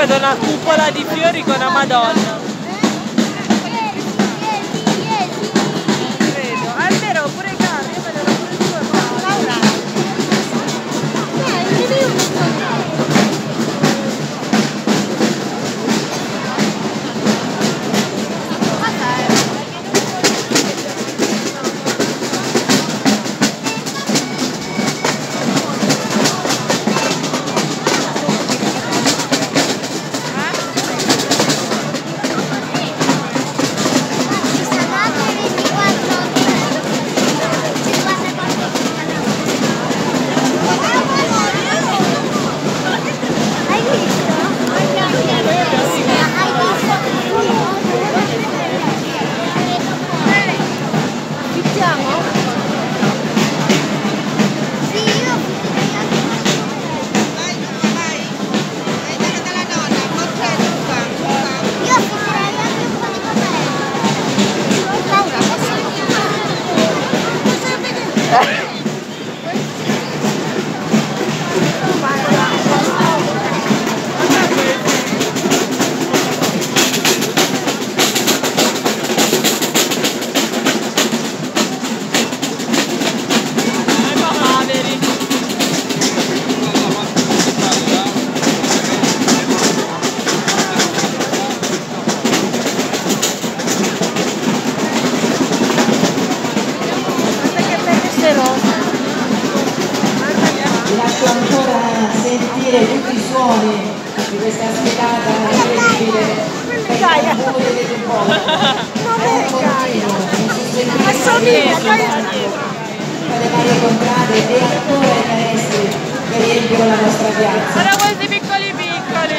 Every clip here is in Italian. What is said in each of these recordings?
vedo una cupola di fiori con una Madonna. Credo. È vero, pure Carri, io vedo pure due Laura. Lascio ancora sentire tutti i suoni di questa spiegata incredibile per il rumore del popolo. Non è Gaia, assomiglia tra le varie contrade e ancora i canestri che riempiono la nostra piazza. Guarda questi piccoli piccoli!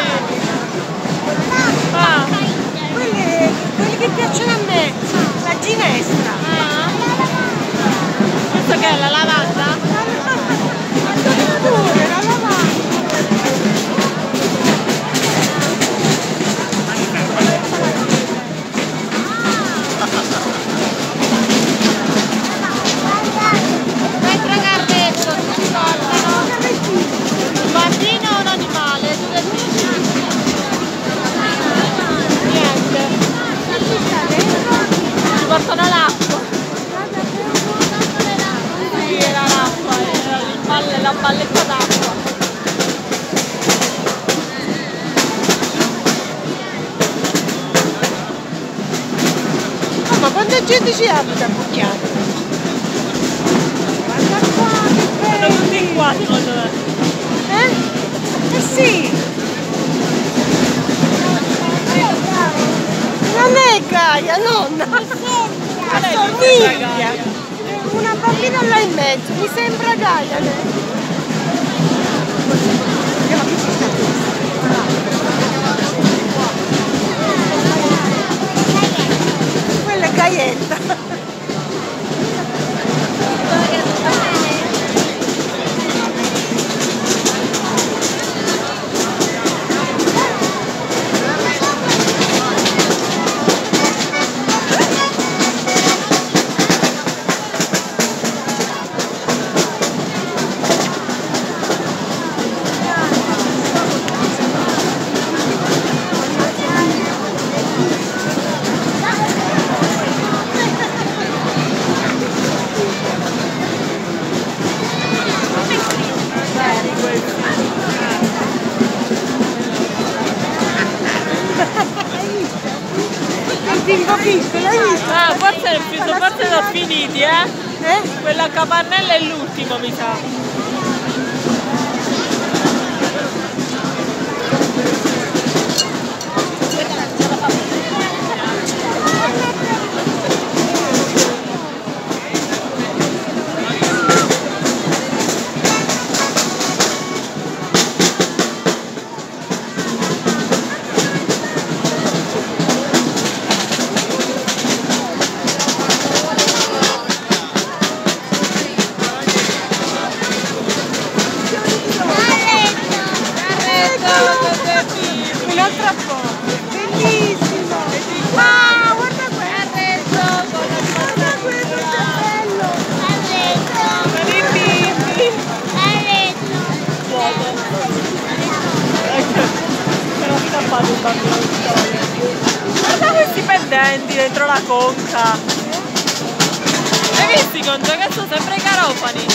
quelli che piacciono a me, la ginestra. Questo che è la lavanda? Pure la lavanda. Mentre Carretto si ricordano un bambino o un animale? Tu decidi. Niente. Ci portano l'acqua. Sì, era l'acqua, era la balletta d'acqua. Ma quanta gente ci abita a Bucchiano? Guarda qua, che Sono bello! tutti qua secondo me. Eh sì! Non è Gaia, nonna! Assomiglia! Una bambina là in mezzo, mi sembra Gaia lei! Quella è Gaietta! Bimbo piccolo, hai visto? Ah, forse sono finiti, Eh? Quella capannella è l'ultimo, mi sa. Un'altra foto, bellissimo! Ah, guarda questo! Guarda questo, che bello! Sono i bimbi. Vuoto. Però Guarda questi pendenti dentro la conca. Hai visto Gonzo che sono sempre i garofani?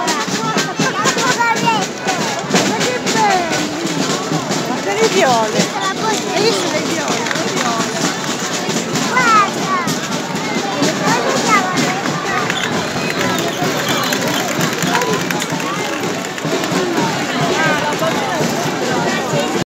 Guarda le viole.